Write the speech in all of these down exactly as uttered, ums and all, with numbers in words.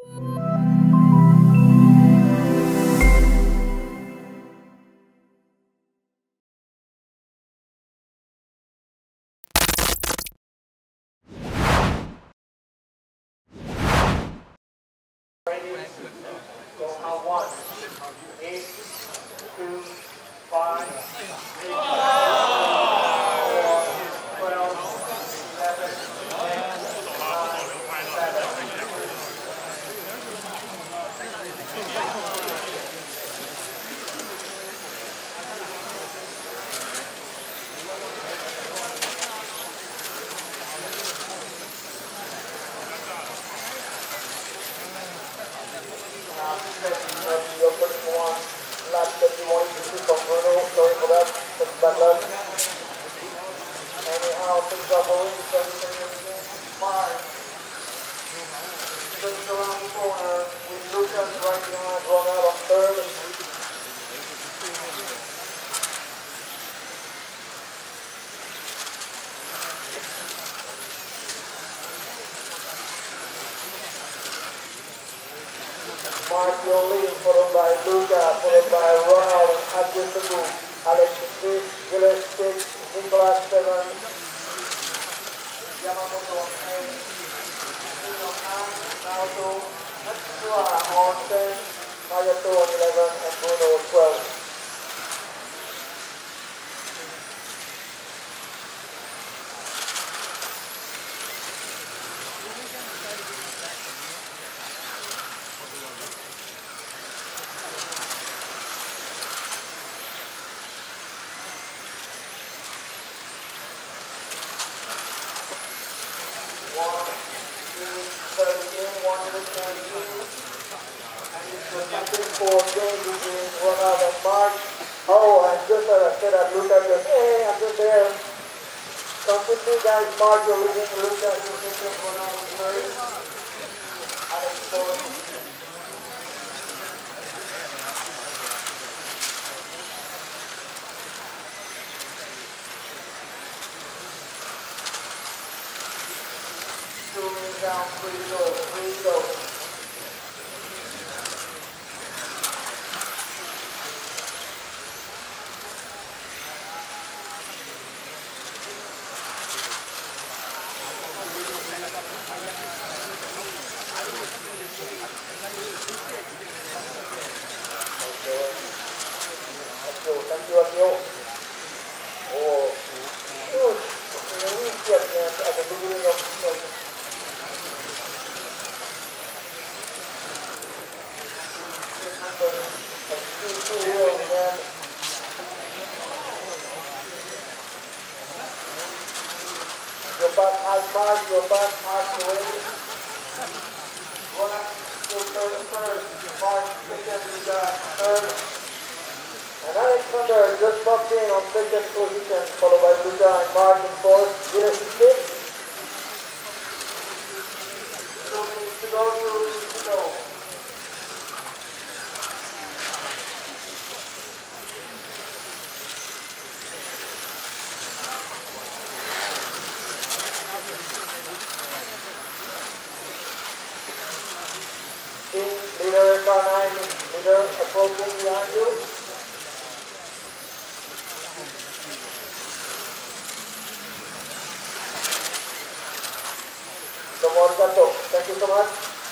Mark your lead, followed by Luca, followed by Ronald, Adjust the move, Alex six, Gilles six, Nicholas seven, Yamamoto eight, Nino nine, Naoto, Matsua on ten, Hayato on eleven, and Bruno twelve. For James between Ronald and Mark. Oh, and just as I said, I looked at them, hey, I'm just there. Completely, guys, Mark, you're leading, look at your second, Ronald is third. Alex fourth. Two minutes down, three go, three go. Your back mark away. One up to third first. Mark second to the third. And Alexander just popped in on second position, followed by Luca and Mark in fourth. Gilles is fifth. Two minutes to go, two minutes to go. Leader, car nine, leader approaching behind you. Tomorigato, thank you so much.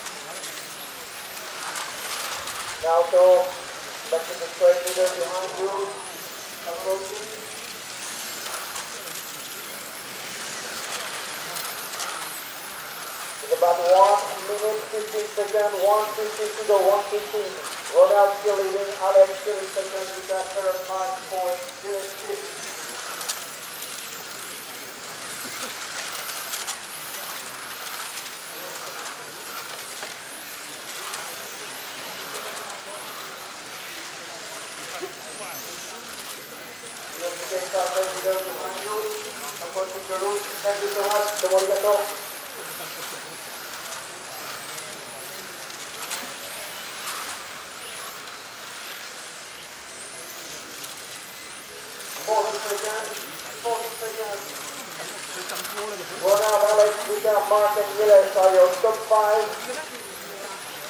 Now to back to the straight leader behind you, approaching. It's about one minute, fifteen seconds, one fifteen to go, one fifteen. Ronald still leading, Alex still in second, with that third, Mark fourth, Gilles fifth. Thank you so much. Tomorigato. forty seconds. forty seconds. Ronald, Alex, Luca, Mark, and Gilles are your top five.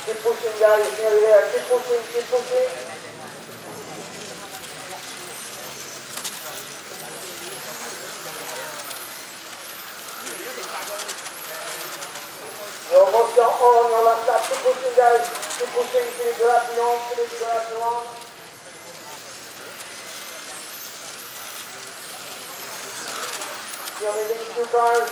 Keep pushing, guys. Nearly there. Keep pushing, keep pushing. You're almost done on your last lap. Keep pushing, guys. Keep pushing. Finish the lap you want. Finish the lap you want. You're leaving two cars.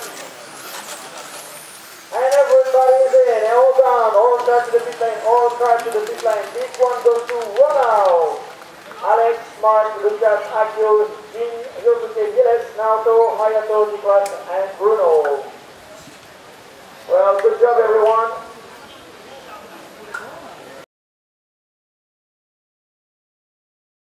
And everybody is in. All down. All car to the pit lane. All car to the pit lane. This one goes to one out. Alex, Mark, Lucas, Akio, Jin, Yosuke, Gilles, Naoto, Hayato, Nicolás.